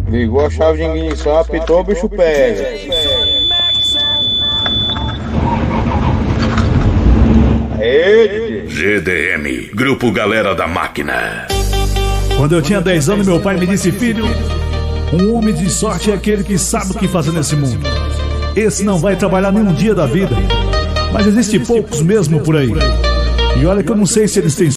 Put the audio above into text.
Ligou a chave de ignição, apitou, o bicho pega. Aê, DJ. GDM, Grupo Galera da Máquina. Quando eu tinha 10 anos, meu pai me disse: filho, um homem de sorte é aquele que sabe o que fazer nesse mundo. Esse não vai trabalhar nenhum dia da vida. Mas existem poucos mesmo por aí. E olha que eu não sei se eles têm